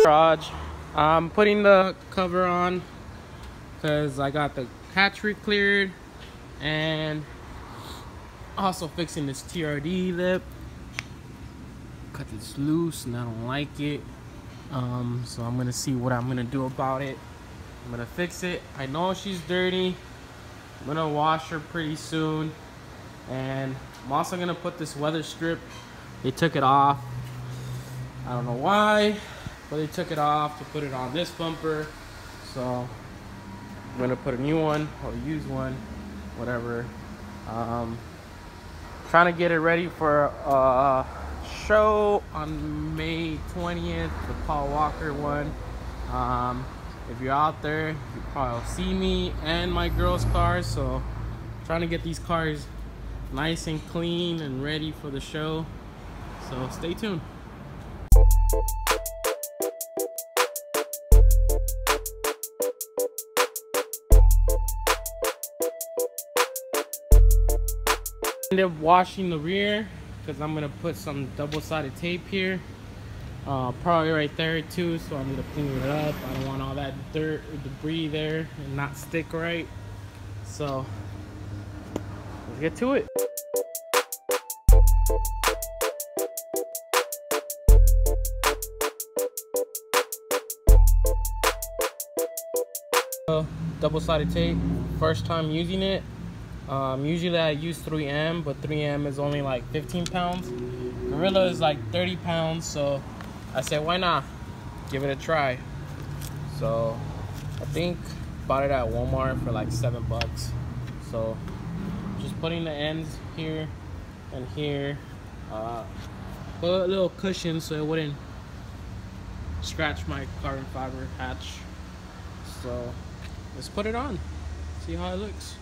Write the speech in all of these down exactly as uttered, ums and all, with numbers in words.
Garage. I'm putting the cover on because I got the hatch recleared and also fixing this T R D lip. Cut this loose and I don't like it. Um, so I'm gonna see what I'm gonna do about it. I'm gonna fix it. I know she's dirty. I'm gonna wash her pretty soon. And I'm also gonna put this weather strip. They took it off. I don't know why, but they took it off to put it on this bumper. So I'm gonna put a new one or use one, whatever. Um, trying to get it ready for a show on May twentieth, the Paul Walker one. Um, if you're out there, you probably see me and my girl's cars. So trying to get these cars nice and clean and ready for the show. So stay tuned. Ended up washing the rear because I'm gonna put some double-sided tape here, uh, probably right there too. So I'm gonna clean it up. I don't want all that dirt or debris there and not stick right. So let's get to it. Uh, double-sided tape. First time using it. Um, usually I use three M, but three M is only like fifteen pounds. Gorilla is like thirty pounds, so I said, why not? Give it a try. So I think bought it at Walmart for like seven bucks. So just putting the ends here and here. Uh, put a little cushion so it wouldn't scratch my carbon fiber hatch. So let's put it on, see how it looks.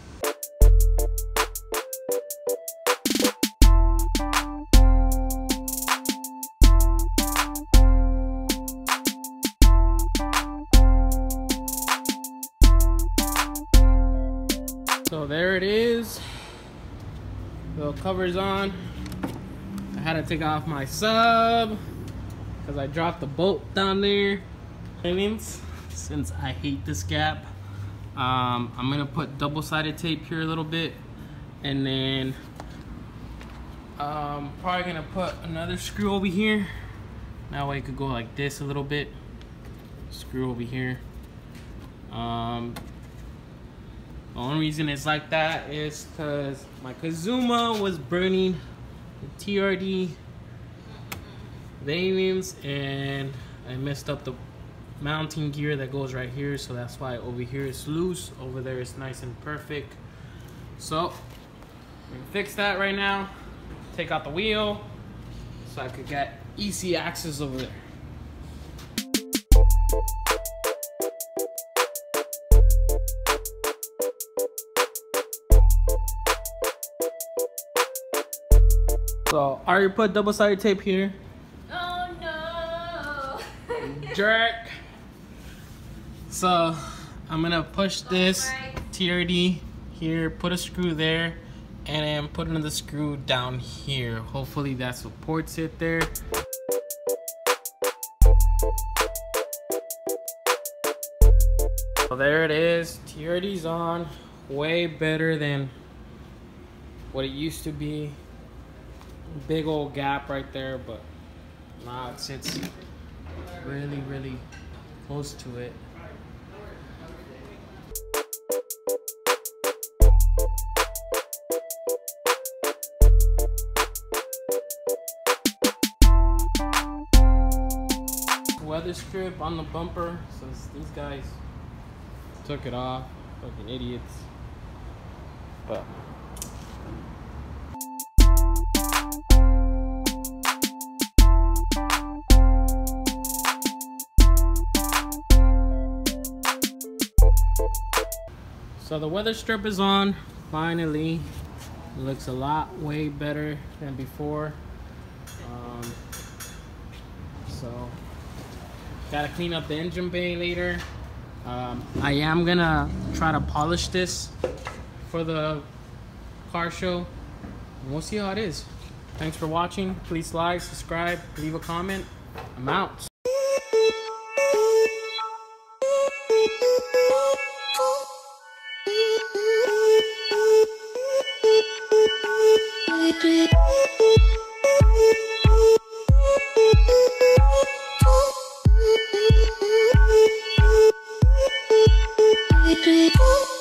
So there it is. The cover's on. I had to take off my sub because I dropped the bolt down there. Since I hate this gap, um, I'm gonna put double-sided tape here a little bit, and then um, probably gonna put another screw over here. That way it could go like this a little bit. Screw over here. Um, The only reason it's like that is because my Kazuma was burning the T R D vanes and I messed up the mounting gear that goes right here, so that's why over here it's loose, over there it's nice and perfect. So I'm gonna fix that right now, take out the wheel so I could get easy access over there. So I already put double-sided tape here. Oh no! Jerk. So I'm gonna push this right. T R D here, put a screw there, and then put another screw down here. Hopefully that supports it there. So there it is. T R D's on. Way better than what it used to be. Big old gap right there, but now it sits really, really close to it. Weather strip on the bumper, so these guys took it off, fucking idiots. But so the weather strip is on, finally. It looks a lot way better than before. Um, so, gotta clean up the engine bay later. Um, I am gonna try to polish this for the car show. And we'll see how it is. Thanks for watching. Please like, subscribe, leave a comment. I'm out. Beep, beep.